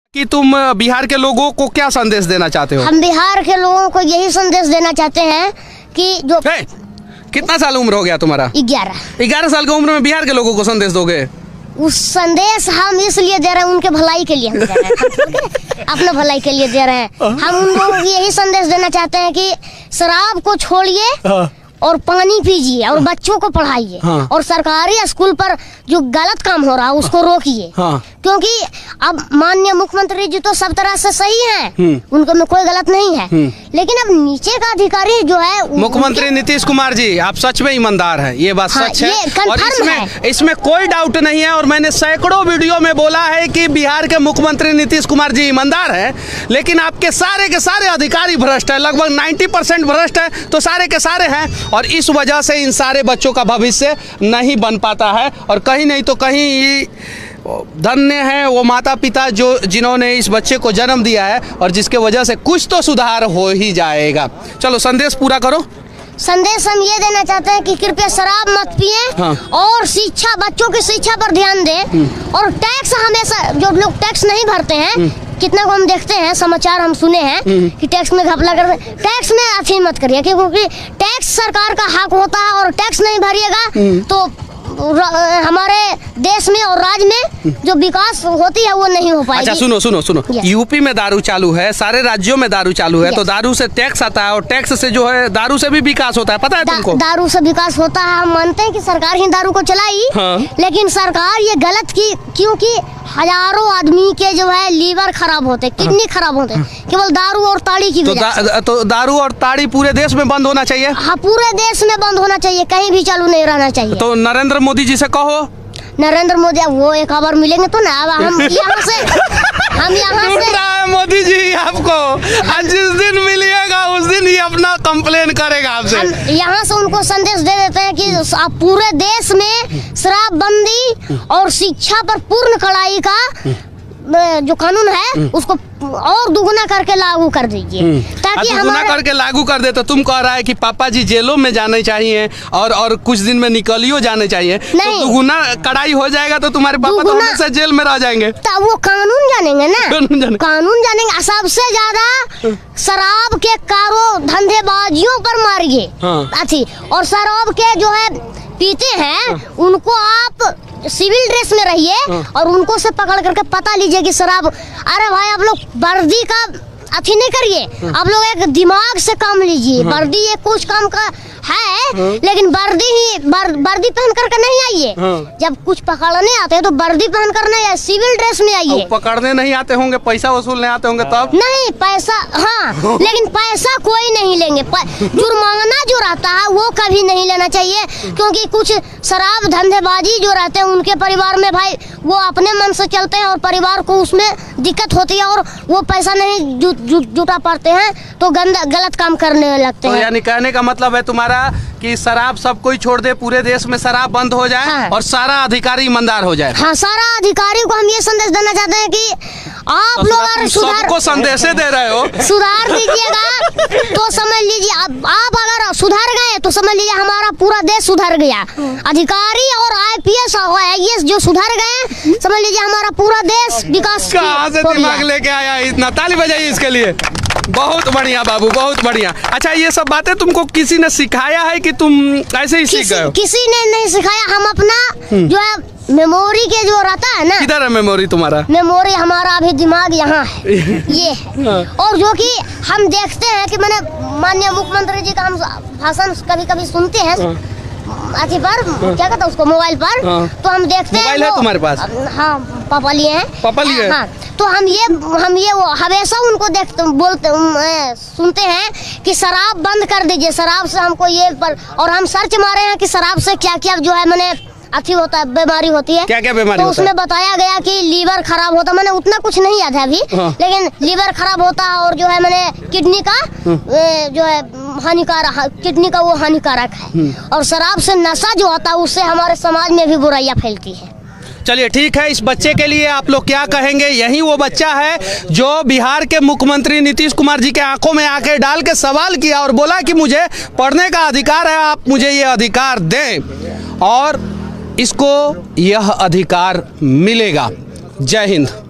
कि तुम बिहार के लोगों को क्या संदेश देना चाहते हो? हम बिहार के लोगों को यही संदेश देना चाहते हैं कि जो कितना साल उम्र हो गया तुम्हारा? 11 साल की उम्र में बिहार के लोगों को संदेश दोगे? उस संदेश हम इसलिए दे रहे हैं, उनके भलाई के लिए हम दे रहे हैं, अपने भलाई के लिए दे रहे हैं। हम उन लोगों को यही संदेश देना चाहते हैं कि शराब को छोड़िए और पानी पीजिए और बच्चों को पढ़ाइए। और सरकारी स्कूल पर जो गलत काम हो रहा है उसको रोकिए। क्योंकि अब माननीय मुख्यमंत्री जी तो सब तरह से सही हैं, उनको में कोई गलत नहीं है, लेकिन अब नीचे का अधिकारी जो है मुख्यमंत्री नीतीश कुमार जी, आप सच में ईमानदार हैं, ये बात सच है और इसमें कोई डाउट नहीं है। और मैंने सैकड़ों वीडियो में बोला है कि बिहार के मुख्यमंत्री नीतीश कुमार जी ईमानदार है, लेकिन आपके सारे के सारे अधिकारी भ्रष्ट है, लगभग 90% भ्रष्ट है, तो सारे के सारे हैं। और इस वजह से इन सारे बच्चों का भविष्य नहीं बन पाता है। और कहीं नहीं तो कहीं धन्य है वो माता पिता जिन्होंने इस बच्चे को जन्म दिया है और जिसके वजह से कुछ तो सुधार हो ही जाएगा। चलो संदेश पूरा करो। संदेश हम ये देना चाहते हैं कि कृपया शराब मत पिए और शिक्षा, बच्चों की शिक्षा पर ध्यान दें। और टैक्स हमेशा, जो लोग टैक्स नहीं भरते हैं, कितना को हम देखते हैं, समाचार हम सुने हैं कि टैक्स में घपला करते, टैक्स में अथी मत करिए, क्योंकि टैक्स सरकार का हक होता है और टैक्स नहीं भरिएगा तो हमारे देश में और राज्य में जो विकास होती है वो नहीं हो पाएगी। अच्छा सुनो, यूपी में दारू चालू है, सारे राज्यों में दारू चालू है, तो दारू से टैक्स आता है और टैक्स से जो है दारू से भी विकास होता है, पता है तुमको? दारू से विकास होता है, हम मानते हैं कि सरकार ही दारू को चलाई, लेकिन सरकार ये गलत की, क्योंकि हजारों आदमी के जो है लीवर खराब होते, किडनी खराब होते केवल दारू और ताड़ी की वजह। तो दारू और ताड़ी पूरे देश में बंद होना चाहिए। हाँ, पूरे देश में बंद होना चाहिए, कहीं भी चालू नहीं रहना चाहिए। तो नरेंद्र मोदी जी से कहो। नरेंद्र मोदी वो एक खबर मिलेंगे तो ना, अब हम यहाँ से मोदी जी आपको आज जिस दिन मिलिएगा उस दिन ही अपना कंप्लेन करेगा आपसे। हम यहाँ से उनको संदेश दे देते हैं कि आप पूरे देश में शराबबंदी और शिक्षा पर पूर्ण कड़ाई का जो कानून है उसको और दुगुना करके लागू कर दीजिए, ताकि दुगुना करके लागू कर दे। तो तुम कह रहा है कि पापा जी जेलों में जाने चाहिए और कुछ दिन में निकलियो जाने चाहिए, तो दुगुना कड़ाई हो जाएगा तो तुम्हारे पापा तो हमेशा जेल में रह जाएंगे। तो वो कानून जानेंगे ना, कानून जानेंगे। सबसे ज्यादा शराब के कारों धंधेबाजियों पर मारिए और शराब के जो है पीते हैं उनको आप सिविल ड्रेस में रहिए और उनको से पकड़ करके पता लीजिए कि शराब, अरे भाई आप लोग वर्दी का अथी नहीं करिए, आप लोग एक दिमाग से काम लीजिए। वर्दी ये कुछ काम का है, लेकिन वर्दी पहन करके नहीं आइए। जब कुछ पकड़ने आते हैं तो वर्दी पहन कर नहीं आइए, सिविल ड्रेस में आइए। पकड़ने नहीं आते होंगे, पैसा वसूलने आते होंगे तब? नहीं, पैसा लेकिन पैसा कोई नहीं लेंगे। जुर्माना जो रहता है वो कभी नहीं लेना चाहिए, क्योंकि कुछ शराब धंधेबाजी जो रहते हैं उनके परिवार में भाई वो अपने मन से चलते हैं और परिवार को उसमें दिक्कत होती है और वो पैसा नहीं जुटा पाते हैं तो गलत काम करने लगते हैं। यानी कहने का मतलब है तुम्हारा कि शराब सब कोई छोड़ दे, पूरे देश में शराब बंद हो जाए और सारा अधिकारी ईमानदार हो जाए। हाँ, सारा अधिकारी को हम ये संदेश देना चाहते हैं कि आप लोग सबको संदेश दे रहे हो, सुधार दीजिएगा तो समझ लीजिए आप अगर सुधर गए तो समझ लीजिए हमारा पूरा देश सुधर गया। अधिकारी और IPS और IAS जो सुधर गए, समझ लीजिए हमारा पूरा देश विकास। कहाँ से दिमाग लेके आया इतना? ताली बजाइए इसके लिए। बहुत बढ़िया बाबू, बहुत बढ़िया। अच्छा, ये सब बातें तुमको किसी ने सिखाया है कि तुम ऐसे ही सीख गए हो? किसी ने नहीं सिखाया, हम अपना जो है मेमोरी के जो रहता है ना। किधर है मेमोरी तुम्हारा? मेमोरी हमारा अभी दिमाग यहाँ है, ये है। और जो कि हम देखते हैं कि मैंने माननीय मुख्यमंत्री जी का हम भाषण कभी कभी सुनते हैं अथी पर, क्या कहता है उसको, मोबाइल पर, तो हम देखते हैं। मोबाइल है तुम्हारे पास? हाँ, पापा लिए हैं। पापा लिए? हाँ, तो हम ये वो हमेशा उनको सुनते हैं कि शराब बंद कर दीजिए, शराब से हमको ये पर, और हम सर्च मारे हैं कि शराब से क्या क्या जो है मैंने अथी होता है, बीमारी होती है। क्या क्या बीमारी? तो उसमें बताया गया कि लीवर खराब होता, मैंने उतना कुछ नहीं याद है अभी, लेकिन लीवर खराब होता है और जो है मैंने किडनी का जो है हानिकारक, किडनी का वो हानिकारक है। और शराब से नशा जो होता है उससे हमारे समाज में भी बुराइयां फैलती है। चलिए ठीक है, इस बच्चे के लिए आप लोग क्या कहेंगे? यही वो बच्चा है जो बिहार के मुख्यमंत्री नीतीश कुमार जी के आंखों में आके डाल के सवाल किया और बोला कि मुझे पढ़ने का अधिकार है, आप मुझे ये अधिकार दें, और इसको यह अधिकार मिलेगा। जय हिंद।